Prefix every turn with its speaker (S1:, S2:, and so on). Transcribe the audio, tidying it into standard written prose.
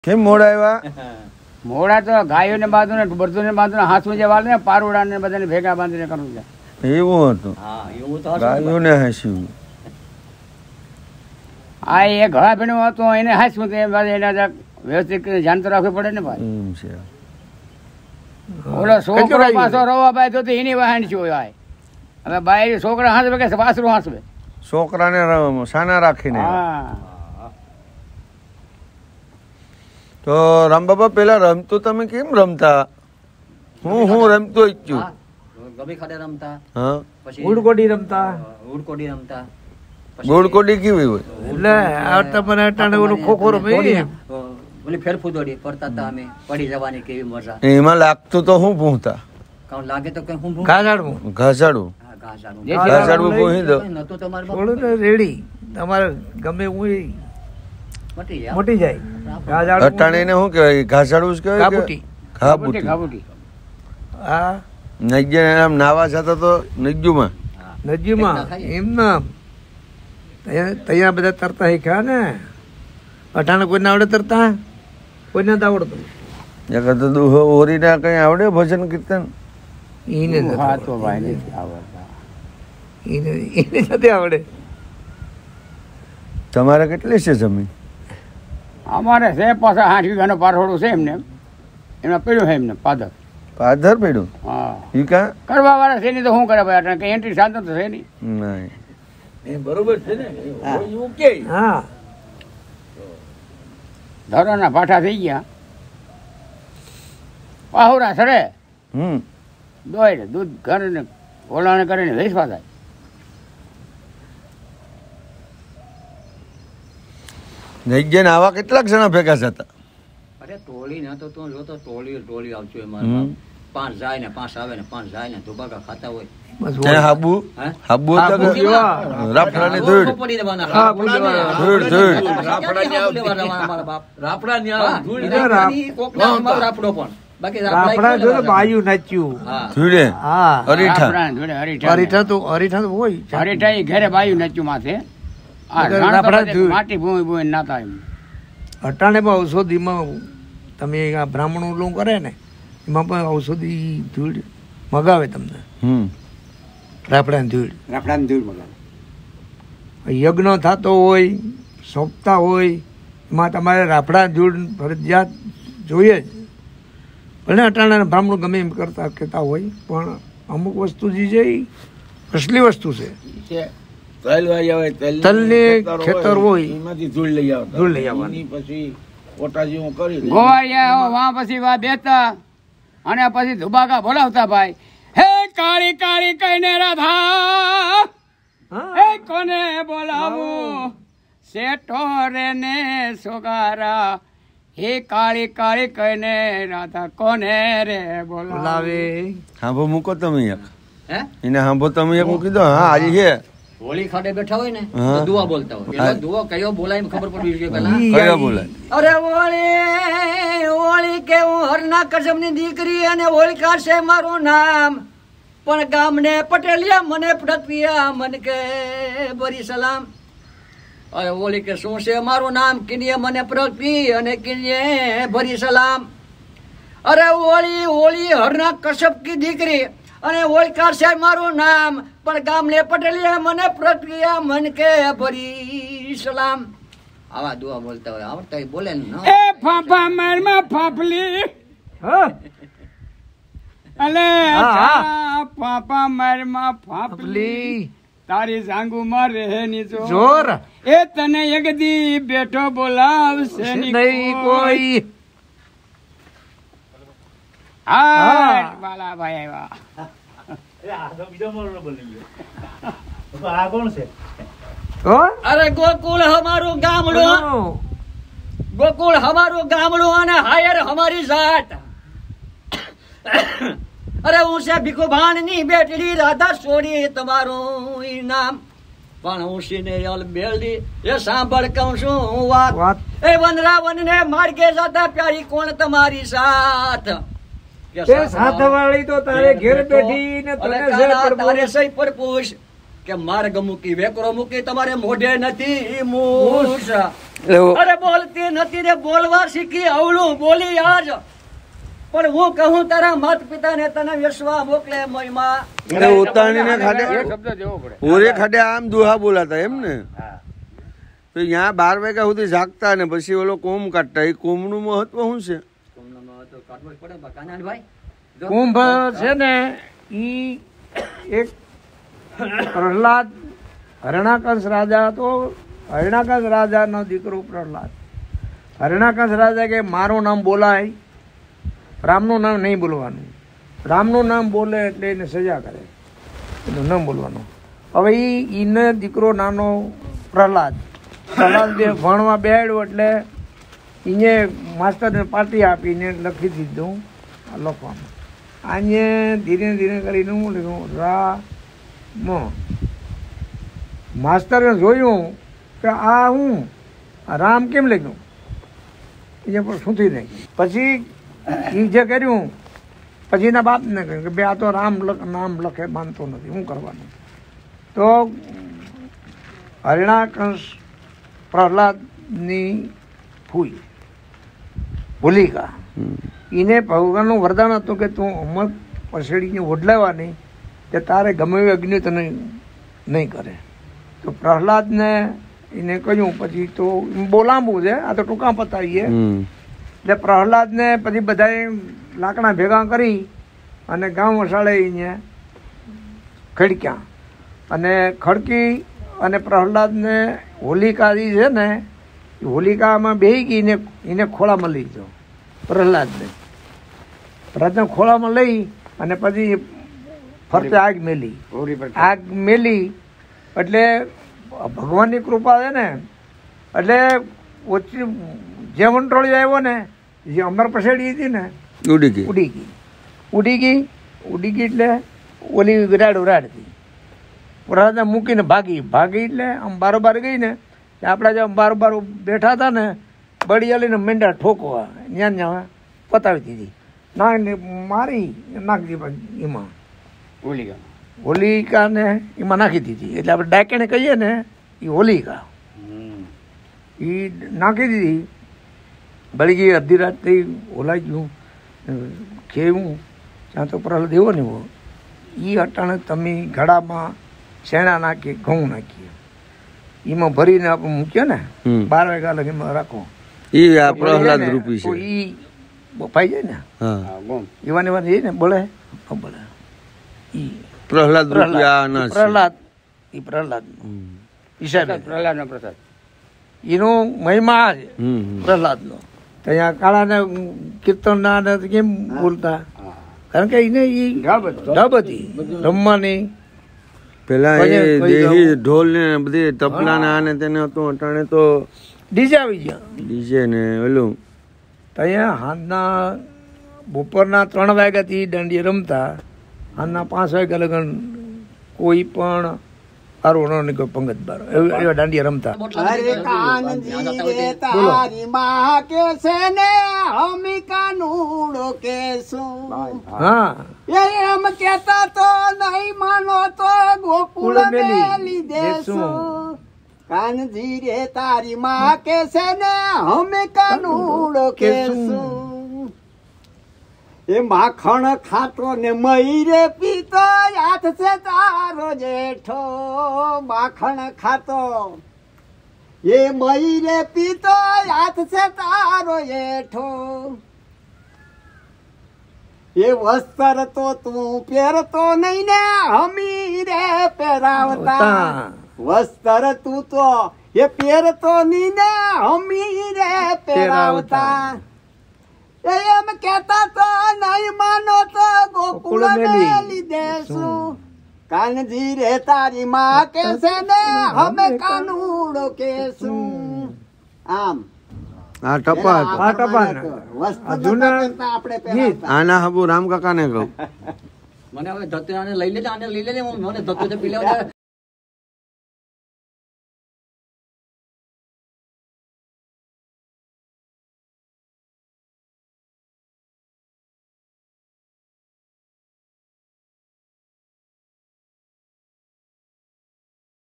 S1: કેમ મોડા આવ્યા?
S2: મોડા તો ગાયોને બાંધું ને બળદોને બાંધું ને હાથમાં જે વાળે ને પારોડાને બધાને ભેગા બાંધીને કરવું છે.
S1: એવું હતું? ગાયોને હાંસ્યું.
S2: આ એ ઘણા ભીણું હતું એને હાંસવું તો એના વ્યવસ્થિત ધ્યાન તો રાખવું પડે ને ભાઈ.
S1: એમ છે.
S2: ઓલો છોકરો પાછો રવા બાય તો એની વાહન છે હોય. હવે બાય છોકરા હાંસવે કે વાસરું હાંસવે?
S1: છોકરાને સાના રાખીને.
S2: હા.
S1: તો રામ બાબા પેલા રમતો તમે કેમ રમતા? હું રમતો જ છું.
S3: ગમી ખાડે રમતા.
S1: હા.
S3: પછી
S4: ઉડકોડી રમતા.
S3: ઉડકોડી રમતા.
S1: ગોળકોડી કેવી હોય?
S4: એટલે આ તમને અટાણે ઓલું ખોખો રમે
S3: ઓલી ફેરફૂદોડી કરતા હતા અમે. પડી જવાની કેવી મજા.
S1: એમાં લાગતું તો હું પૂછતા.
S3: કાં લાગે તો કઈ હું
S4: ઘાસાડવું
S1: ઘાસાડું.
S3: હા ઘાસાડું.
S1: ઘાસાડું પૂછી દો.
S3: નતો તમારે
S4: થોડું ને રેડી તમારે ગમે હું
S3: મટી જાય.
S4: મોટી જાય ઘાસાડવું
S1: અટાણે એને શું કહેવાય? ઘાસાડું જ કહેવાય કે
S4: કાબુટી.
S1: ઘાબુટી?
S2: ખાબુટી.
S4: હા
S1: નજ્જે આમ નાવા જતા તો નજ્જુમાં.
S4: નજીમાં એમ ના ત્યાં બધા તરતા શીખ્યા ને. અટાણે કોઈને આવડે તરતા? કોઈને નથી આવડતું.
S1: જગત દુહો ઓરીના કઈ આવડે ભજન કીર્તન?
S4: એને નથી
S2: હા તો
S4: આવડતું.
S2: ભાઈ નથી આવડતા.
S4: એને નથી આવડે.
S1: તમારે કેટલી છે જમીન?
S2: અમારે છે પાછા 8 વીઘાનો પારોડું છે એમને એમાં પડ્યું છે એમને પાદર.
S1: પાદર પડ્યું?
S2: હા
S1: ઈ કા
S2: કરવા વાળા છે નહીં તો શું કરે ભાઈ? અટાણે કઈ એન્ટ્રી સાધન તો છે નહીં.
S1: નહીં.
S4: બરોબર છે ને હા
S2: ધરોના ભાઠા થઈ ગયા. પાહુરા સડે દોય દૂધ ઘર ને ઓલાણે કરીને વેચવા થાય.
S1: નજ્જે આવા કેટલાક જણા ભેગા થતા?
S3: અરે ટોળી ના તો તું જોતો ટોળી આવજો એમાં. 5 જાય ને 5 આવે ને 5 જાય ને ધુબાકા ખાતા હોય.
S1: હાબુ હાબુ રાફડાની ધૂળ.
S3: પડી દેવાના.
S1: ધૂળ ધૂળ.
S3: રાફડો પણ બાકી
S4: આપણા જો ને બાયું નાચ્યું.
S1: ધૂળે
S4: હા
S1: અરીઠા.
S4: અરીઠા તો હોય
S2: હરીઠા એ ઘરે બાયું નચ્યું માથે. આ
S4: રાફડા ધૂળ.
S2: માટી ભૂમિ ભૂમિ નાતા એમ.
S4: અટાણે પણ ઔષધિમાં તમે આ બ્રાહ્મણો ઓલું કરે ને એમાં પણ ઔષધિ ધૂળ મગાવે તમને. રાફડાની ધૂળ.
S2: રાફડાની ધૂળ મગાવે.
S4: યજ્ઞ થતો હોય સોંપતા હોય એમાં તમારે રાફડાની ધૂળ ફરજિયાત જોઈએ જ. ભલે અટાણા બ્રાહ્મણો ગમે એમ કહેતા હોય પણ અમુક વસ્તુ જે છે એ અસલી વસ્તુ છે. તલની ખેતર હોય ધૂળ લઈ આવવાની.
S2: ગોવાળિયા વાં પછી વા બેતા અને પછી ધુબાકા બોલાવતા ભાઈ. હે કાળી કાળી કઈને રાધા હે કોને બોલાવું શેઠો રે ને સોગારા હે કાળી કાળી કઈને રાધા કોને રે બોલાવે.
S1: હાંભો મૂકો તમે એક.
S3: હે
S1: એને હાંભો તમે એક મૂકી દો. હા આજે છે
S3: હોળી ખાડે બેઠા હોય ને તો દુઆ બોલતા હોય. એટલે દુઆ કયો બોલાય ખબર પડવી જોઈએ પેલા.
S1: કયો બોલાય?
S3: અરે ઓળી કે હું હરના કસમ ની દીકરી અને હોળિકા છે મારું નામ પણ ગામને પટેલિયા મને પ્રતિયા મન કે બરી સલામ. અરે ઓળી કે શું છે મારું નામ કિનિયે મને પ્રતિ અને કિનિયે બરી સલામ. અરે ઓળી હરના કસબ કી દીકરી અને હોળિકા છે મારું નામ પણ ગામને પટેલિયા મને પ્રક્રિયા મન કે ભરી સલામ. આવા દુઆ બોલતા હોય આવડતા હોય બોલે ને.
S2: એ ફાફા મારમાં ફાફલી અલે ફાફા મારમાં ફાફલી તારી જાંગુ માં રહે ની
S4: જોર
S2: એ તને એક દી બેઠો બોલાવશે
S4: નહીં કોઈ.
S2: હા બાલા ભાઈ આવ્યા.
S3: અરે ગોકુળ હમારું ગામડું ગોકુળ હમારું ગામડું અને હાયર હમારી જાત. અરે હું છે ભીખુ ભાણ ની બેટડી રાધા સોરી તમારું નામ પણ હું સીને યલ બેલડી એ સાંભળ કહું છું હું વાત. એ વનરાવન ને માર્ગે જાતા પ્યારી કોણ તમારી સાથ.
S4: સાથ વાળી તો તારે ઘેર બેઠી ને તને
S3: તારે સહી પર પૂછ કે માર્ગ મૂકી વેકરો મૂકી તમારે મોઢે નથી મૂછ
S1: એવો
S3: અરે બોલતી નથી ને બોલવા શીખી અવળું બોલી આજ પણ હું કહું તારા માતા પિતા ને તને વેસવા મોકલે મહિમા
S1: એટલે ઉતાણીને ખાડે
S2: એ શબ્દ દેવો પડે.
S1: ઓરે ખાડે આમ દુહા બોલાતા એમ ને તો ત્યાં 12 વાગ્યા સુધી જાગતા ને પછી ઓલો કોમ કાઢતા એ કોમનું મહત્વ શું છે
S4: કુંભ છે ને ઈ એક પ્રહલાદ હરણાકંસ રાજા હતો. હરણાકંસ રાજાનો દીકરો પ્રહલાદ. હરણાકંસ રાજા કે મારું નામ બોલાય, રામનું નામ નહીં બોલવાનું. રામનું નામ બોલે એટલે એને સજા કરે, એનું નામ બોલવાનું. હવે ઈને દીકરો નાનો પ્રહલાદ ભણવા બેહાડ્યો એટલે એને માસ્ટરને પાર્ટી આપીને લખી દીધું લખવાનું. આને ધીરે ધીરે કરીને હું લખ્યું રામ. માસ્ટરે જોયું કે આ હું રામ કેમ લખ્યું, એ પણ સૂતી નહીં. પછી એ જે કર્યું પછી એના બાપને કહ્યું કે બે આ તો રામ નામ લખે માનતો નથી, શું કરવાનું. તો હરણાકંસ પ્રહલાદની ફૂઈ હોલિકા એને ભગવાનનું વરદાન હતું કે તું અમર પસેડીને ઓઢલાવાની કે તારે ગમે એવી અગ્નિ તને નહીં કરે. તો પ્રહલાદને એને કહ્યું પછી તો બોલાવવું છે, આ તો ટૂંકા પતાવીએ. એટલે પ્રહલાદને પછી બધાએ લાકડા ભેગા કરી અને ગામ વસાડે એને ખડક્યા અને ખડકી અને પ્રહલાદને હોલિકા છે ને એ હોલિકામાં બેસી ગઈ ને એને ખોળામાં લઈ જાઓ. પ્રહલાદને ખોળામાં લઈ અને પછી ફરતે આગ મેલી. આગ મેલી એટલે ભગવાનની કૃપા છે ને એટલે ઓછી જે વંટોળી આવ્યો ને જે અમર પસેડી હતી ને ઉડી ગઈ એટલે ઓલી ઉરાડતી પ્રહલાદને મૂકીને ભાગી એટલે આમ બારોબાર ગઈ ને આપણા જે બારોબાર બેઠા હતા ને બળિયાલીને મેંડા ઠોકવા ત્યાં પતાવી દીધી. ના મારી નાખી દીધી એમાં હોલિકાને એમાં નાખી દીધી. એટલે આપણે ડાકેને કહીએ ને એ હોલિકા એ નાખી દીધી. બળી ગઈ અડધી રાત થઈ ઓલાઈ ગયું ખેવું ત્યાં તો પ્રહલાદ એવો ને એ અટાણે તમે ઘડામાં શેણા નાખીએ ઘઉં નાખીએ એમાં ભરીને આપણે મૂકીએ ને 12 વાગ્યા લગી એમાં રાખો
S1: પ્રહલાદ રૂપી છે.
S4: એ બફાઈ જાય ને એવા ને એ ને બોલે બોલે
S1: પ્રહલાદ
S4: પ્રહલાદ હિસાબે
S2: પ્રહલાદનો પ્રસાદ
S4: એનો મહિમા છે પ્રહલાદનો. ત્યાં કાળાને કીર્તનના કેમ બોલતા કારણ કે એને એ ઢબ હતી રમવાની.
S1: પેલા દેહી ઢોલ ને બધી તબલા ને આને તેને હતું. અટાણે તો
S4: ડીજે આવી ગયા.
S1: ડીજે ને ઓલું
S4: ત્યાં હાથના બપોરના 3 વાગ્યાથી દાંડિયા રમતા. હાથના 5 વાગ્યા લગન કોઈ પણ સારું ન નીકળ્યો પંગત બાર એવા દાંડિયા રમતા.
S5: અરે કાનજી રે તારી માં કે છે ને હમી કાનુડો કેશું.
S4: હા
S5: એમ કેતા તો નહીં માનો તો ગોકુળ મેલી દેશું. કાનજી રે તારી માં કે છે ને હમી કાનુડો કેશું. એ માખણ ખાતો ને મયરે પીતો હાથ છે તારો જેઠો. માખણ ખાતો એ મયરે પીતો હાથ છે તારો જેઠો. એ વસ્ત્ર તો તું પહેરતો નહીં ને હમી રે પહેરાવતા. વસ્ત્ર તું તો એ પહેરતો નહીં ને હમી રે પહેરાવતા. એમ કેતા તો નહીં માનો તો ગોકુળ મેલી દેશું. કાનજી રે તારી માં કે છે ને અમે કાનુડો કેશું. આમ
S1: આ ટપા
S5: વસ્ત્ર આપણે
S1: આના હબુ રામ કાકા ને કહું
S3: મને હવે ધતુરાને લઈ લેજે, આને લઈ લેજે, મને ધતુ પી લેવા